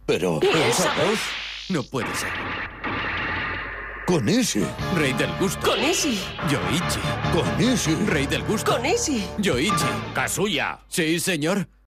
Pero... ¿Y esa voz? No puede ser. Con ese. Rey del gusto. Con Easy. Yoichi. Con ese. Rey del gusto. Con Easy. Yoichi. Kazuya. Sí, señor.